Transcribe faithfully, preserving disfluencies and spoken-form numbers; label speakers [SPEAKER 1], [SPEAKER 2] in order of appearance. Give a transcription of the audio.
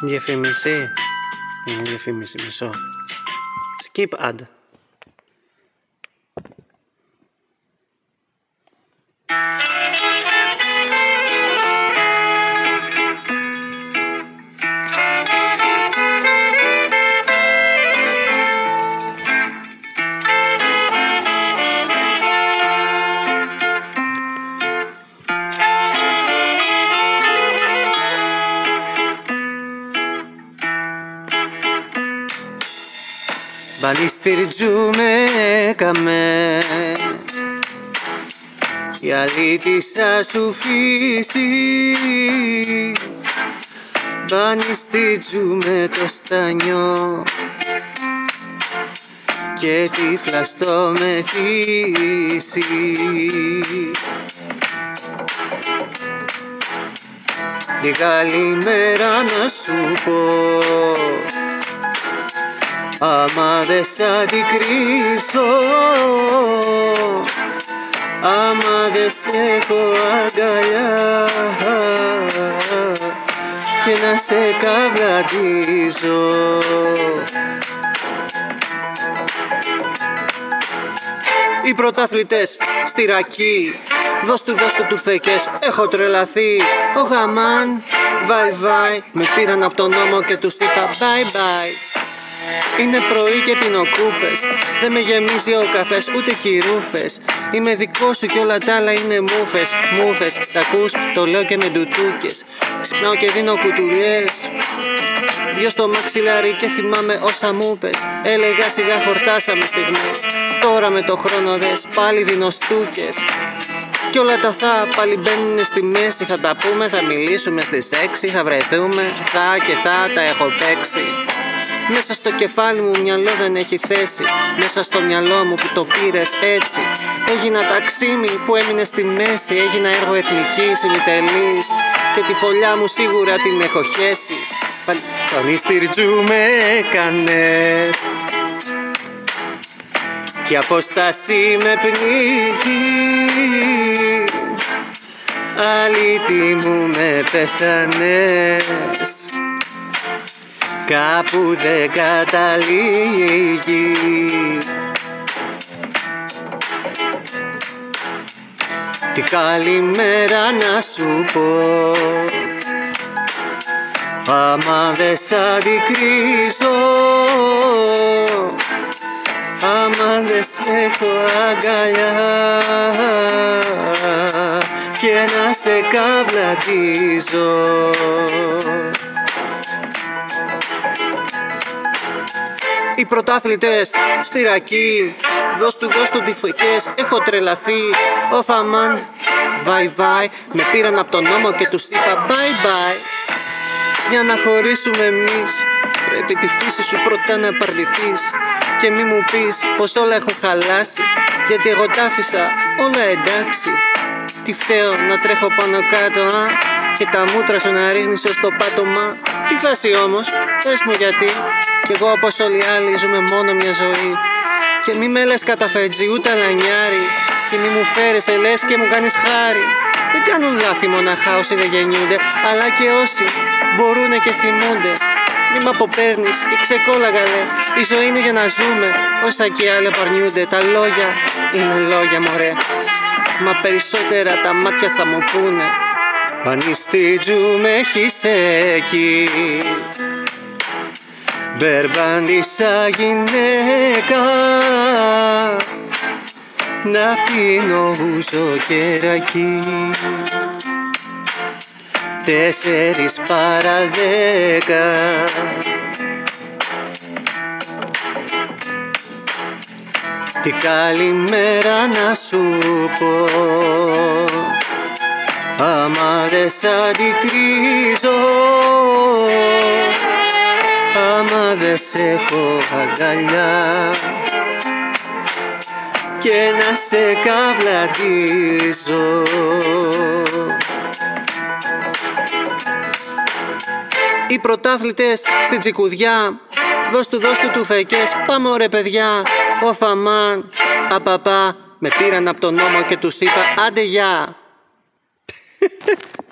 [SPEAKER 1] Διαφήμιση. Είναι διαφήμιση, μισό. Skip ad. Μπαλιστηριτζούμε καμε η αλήτησα σου φύση. Μπαλιστηριτζούμε το στανιό και τύφλα στο μεθύσι. Και καλημέρα να σου πω, άμα δε σ' αντικρίσω, άμα δε σ' έχω αγκαλιά και να σε καβλαντίζω. Οι πρωταθλητές στη ρακή, δώσ' του δώσ' του του φεκές, έχω τρελαθεί. Ο Χαμάν, βάι βάι, με πήραν από τον νόμο και τους είπα bye bye. Είναι πρωί και πίνω κούπες, δεν με γεμίζει ο καφές ούτε χειρούφες. Είμαι δικό σου κι όλα τ' άλλα είναι μούφες, μούφες. Τ' ακούς, το λέω και με ντουτούκες. Ξυπνάω και δίνω κουτουλιές, δυο στο μαξιλάρι και θυμάμαι όσα μου πες. Έλεγα σιγά χορτάσαμε στιγμές, τώρα με το χρόνο δες πάλι δίνω στούκες. Κι όλα τα θα πάλι μπαίνουνε στη μέση. Θα τα πούμε, θα μιλήσουμε στις έξι, θα βρεθούμε, θα και θα τα έχω παίξει. Μέσα στο κεφάλι μου μυαλό δεν έχει θέση. Μέσα στο μυαλό μου που το πήρες έτσι. Έγινα ταξίμι που έμεινε στη μέση. Έγινα έργο εθνικής ημιτελής και τη φωλιά μου σίγουρα την έχω χέσει. Πανιστηρτζού με έκανες και απόσταση με πνίγει. Αλήτη μου με πέθανες, κάπου δεν καταλήγει. Τι καλημέρα να σου πω, άμα δεν σ' αντικρίσω, άμα δεν σ' έχω αγκαλιά και να σε καβλαντίζω. Οι πρωτάθλητες στη ρακή, δώσ' του δώσ' του τυφωικές, έχω τρελαθεί. Ο Φαμάν, βάι βάι, με πήραν από τον νόμο και τους είπα bye bye. Για να χωρίσουμε εμείς, πρέπει τη φύση σου πρώτα να παρληθείς. Και μη μου πεις πως όλα έχω χαλάσει, γιατί εγώ τ' άφησα όλα εντάξει. Τι φταίω να τρέχω πάνω κάτω, α, και τα μούτρα σου να ρίχνεις ως το πάτωμα. Τι φάση όμως, πες μου γιατί. Κι εγώ όπως όλοι οι άλλοι ζούμε μόνο μια ζωή. Και μη με λες καταφετζή ούτε λανιάρι, και μη μου φέρεις λες και μου κάνεις χάρη. Δεν κάνουν λάθη μοναχά όσοι δεν γεννιούνται, αλλά και όσοι μπορούνε και θυμούνται. Μη μ' αποπέρνεις και ξεκόλαγα λέ, η ζωή είναι για να ζούμε, όσα και άλλοι απαρνιούνται. Τα λόγια είναι λόγια μωρέ, μα περισσότερα τα μάτια θα μου πούνε. Πανιστηρτζού με έχεις εκεί, μπερμπάντησα γυναίκα, να πίνω ούζο και ρακί. Τέσσερις παρά δέκα, τι καλημέρα να σου πω, άμα δεν σ' αντικρίζω, άμα δεν σ' έχω αγκαλιά και να σε καβλαντίζω. Οι πρωτάθλητες στην τσικουδιά, δώσ' του δώσ' του του φεκές, πάμε ωραία παιδιά. Ο Φαμάν, απαπά, με πήραν από τον νόμο και τους είπα άντε γεια.